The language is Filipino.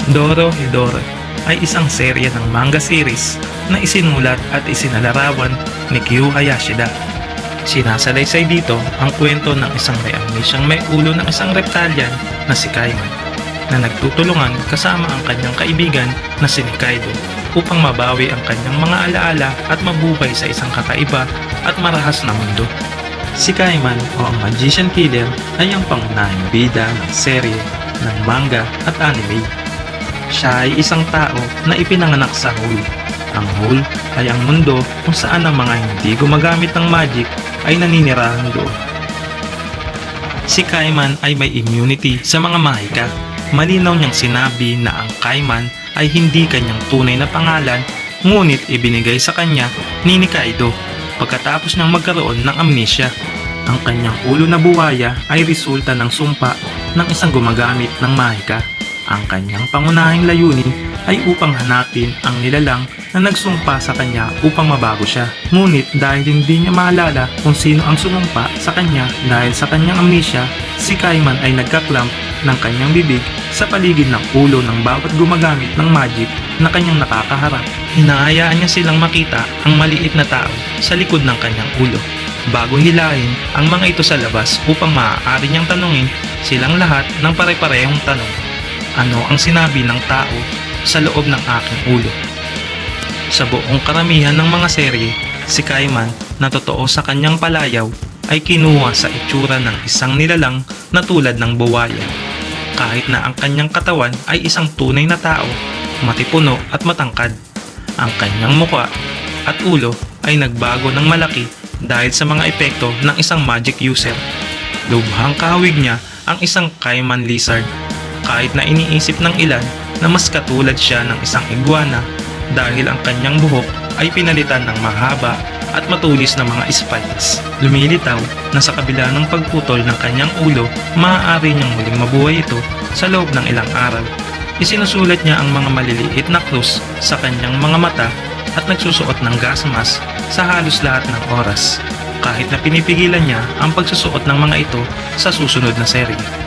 Dorohedoro ay isang serye ng manga series na isinulat at isinalarawan ni Kyu Hayashida. Sinasalaysay dito ang kwento ng isang may amnesyang may ulo ng isang reptilian na si Kaiman na nagtutulungan kasama ang kanyang kaibigan na si Nikaido upang mabawi ang kanyang mga alaala at mabuhay sa isang kakaiba at marahas na mundo. Si Kaiman o ang Magician Killer ay ang pangunahing bida ng serye ng manga at anime. Siya ay isang tao na ipinanganak sa Hole. Ang Hole ay ang mundo kung saan ang mga hindi gumagamit ng magic ay naninirahan doon. Si Kaiman ay may immunity sa mga mahika. Malinaw niyang sinabi na ang Kaiman ay hindi kanyang tunay na pangalan, ngunit ibinigay sa kanya ni Nikaido pagkatapos niyang magkaroon ng amnesia. Ang kanyang ulo na buwaya ay resulta ng sumpa ng isang gumagamit ng mahika. Ang kanyang pangunahing layunin ay upang hanapin ang nilalang na nagsumpa sa kanya upang mabago siya. Ngunit dahil hindi niya maalala kung sino ang sumumpa sa kanya dahil sa kanyang amnesia, si Kaiman ay nagkaklamp ng kanyang bibig sa paligid ng ulo ng bawat gumagamit ng magic na kanyang nakakaharap. Hinahayaan niya silang makita ang maliit na tao sa likod ng kanyang ulo bago hilahin ang mga ito sa labas upang maaari niyang tanungin silang lahat ng pare-parehong tanong. Ano ang sinabi ng tao sa loob ng aking ulo? Sa buong karamihan ng mga serye, si Kaiman na totoo sa kanyang palayaw ay kinuha sa itsura ng isang nilalang na tulad ng buwaya. Kahit na ang kanyang katawan ay isang tunay na tao, matipuno at matangkad. Ang kanyang mukha at ulo ay nagbago ng malaki dahil sa mga epekto ng isang magic user. Lubhang kahawig niya ang isang Kaiman lizard, kahit na iniisip ng ilan na mas katulad siya ng isang iguana dahil ang kanyang buhok ay pinalitan ng mahaba at matulis na mga spikes. Lumilitaw na sa kabila ng pagputol ng kanyang ulo, maaari niyang muling mabuhay ito sa loob ng ilang araw. Isinusulat niya ang mga maliliit na krus sa kanyang mga mata at nagsusuot ng gas mask sa halos lahat ng oras, kahit na pinipigilan niya ang pagsusuot ng mga ito sa susunod na serye.